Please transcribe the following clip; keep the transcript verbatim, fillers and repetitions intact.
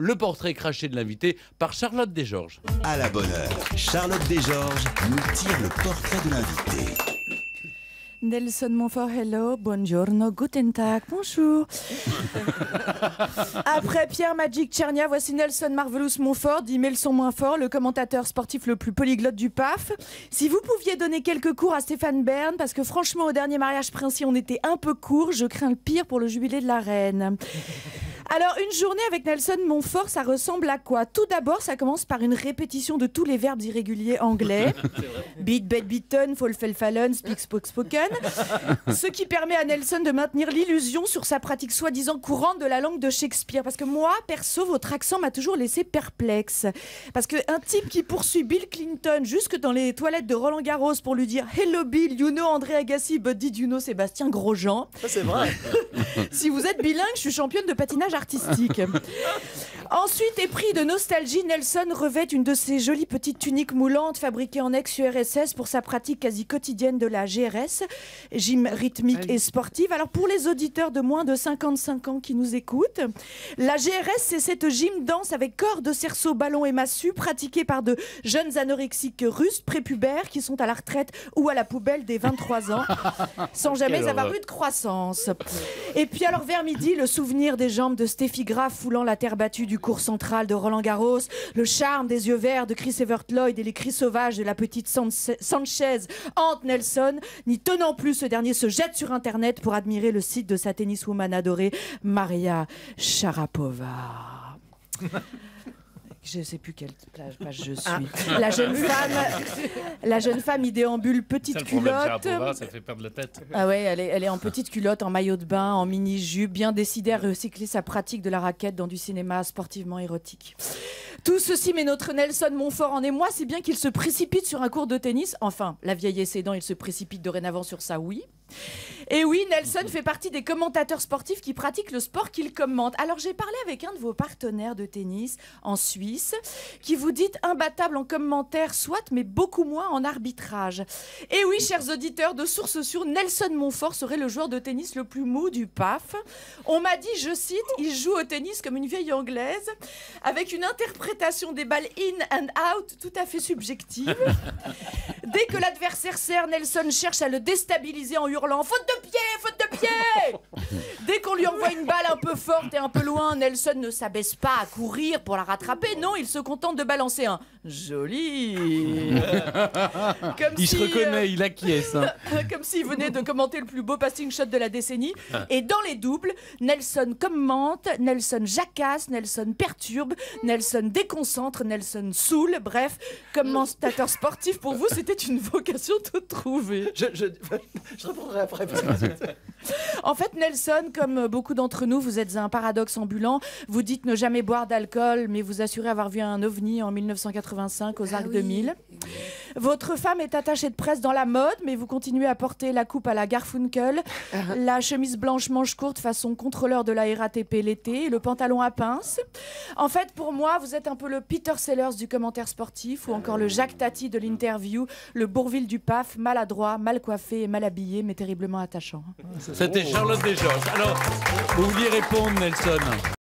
le portrait craché de l'invité par Charlotte Desgeorges. À la bonne heure, Charlotte Desgeorges nous tire le portrait de l'invité. Nelson Montfort, hello, buongiorno, guten tag, bonjour. Après Pierre Magic Tchernia, voici Nelson Marvelous Montfort, dit mais le son moins fort, le commentateur sportif le plus polyglotte du P A F. Si vous pouviez donner quelques cours à Stéphane Bern, parce que franchement au dernier mariage princier on était un peu court, je crains le pire pour le jubilé de la reine. Alors, une journée avec Nelson Montfort, ça ressemble à quoi? Tout d'abord, ça commence par une répétition de tous les verbes irréguliers anglais. Beat, bet, beaten, fall, fell, fallen, speak, spoke, spoken. Ce qui permet à Nelson de maintenir l'illusion sur sa pratique soi-disant courante de la langue de Shakespeare. Parce que moi, perso, votre accent m'a toujours laissé perplexe. Parce qu'un type qui poursuit Bill Clinton jusque dans les toilettes de Roland Garros pour lui dire « Hello Bill, you know André Agassi, but did you know Sébastien Grosjean ?» Ça, c'est vrai. Si vous êtes bilingue, je suis championne de patinage artistique. Ensuite, épris de nostalgie, Nelson revêt une de ces jolies petites tuniques moulantes fabriquées en ex-U R S S pour sa pratique quasi quotidienne de la G R S, gym rythmique et sportive. Alors pour les auditeurs de moins de cinquante-cinq ans qui nous écoutent, la G R S, c'est cette gym danse avec cordes, cerceaux, ballons et massues pratiquée par de jeunes anorexiques russes prépubères qui sont à la retraite ou à la poubelle dès vingt-trois ans sans jamais avoir eu de croissance. Et puis alors vers midi, le souvenir des jambes de Steffi Graf foulant la terre battue du cours central de Roland Garros, le charme des yeux verts de Chris Evert Lloyd et les cris sauvages de la petite Sanchez hante Nelson, n'y tenant plus, ce dernier se jette sur internet pour admirer le site de sa tenniswoman adorée, Maria Sharapova. Je ne sais plus quelle page, page je suis. Ah. La jeune femme, la jeune femme y déambule petite ça, culotte. Problème, ça fait perdre la tête. Ah ouais, elle est, elle est en petite culotte, en maillot de bain, en mini-jupe, bien décidée à recycler sa pratique de la raquette dans du cinéma sportivement érotique. Tout ceci met notre Nelson Montfort en émoi, si bien qu'il se précipite sur un cours de tennis. Enfin, la vieille excédant, il se précipite dorénavant sur sa oui. Et oui, Nelson fait partie des commentateurs sportifs qui pratiquent le sport qu'il commente. Alors j'ai parlé avec un de vos partenaires de tennis en Suisse qui vous dit imbattable en commentaire soit, mais beaucoup moins en arbitrage. Et oui, chers auditeurs, de sources sûres, Nelson Montfort serait le joueur de tennis le plus mou du P A F. On m'a dit, je cite, il joue au tennis comme une vieille anglaise avec une interprétation des balles in and out tout à fait subjective. Dès que l'adversaire sert, Nelson cherche à le déstabiliser en hurlant « Faute de pied, faute de pied !» Dès qu'on lui envoie une balle un peu forte et un peu loin, Nelson ne s'abaisse pas à courir pour la rattraper. Non, il se contente de balancer un « joli !» Comme Il si, se reconnaît, euh, il acquiesce. Hein. Comme s'il venait de commenter le plus beau passing shot de la décennie. Et dans les doubles, Nelson commente, Nelson jacasse, Nelson perturbe, Nelson déconcentre, Nelson saoule. Bref, commentateur sportif, pour vous, c'était une vocation toute trouvée. Je, je, je répondrai après. En fait, Nelson, comme beaucoup d'entre nous, vous êtes un paradoxe ambulant. Vous dites ne jamais boire d'alcool, mais vous assurez avoir vu un ovni en mille neuf cent quatre-vingt-cinq aux Arcs ah oui. deux mille. Votre femme est attachée de presse dans la mode, mais vous continuez à porter la coupe à la Garfunkel, la chemise blanche manche courte façon contrôleur de la R A T P l'été, et le pantalon à pince. En fait, pour moi, vous êtes un peu le Peter Sellers du commentaire sportif, ou encore le Jacques Tati de l'interview, le Bourvil du P A F, maladroit, mal coiffé et mal habillé, mais terriblement attachant. C'était Charlotte Desgeorges. Alors, vous vouliez répondre, Nelson?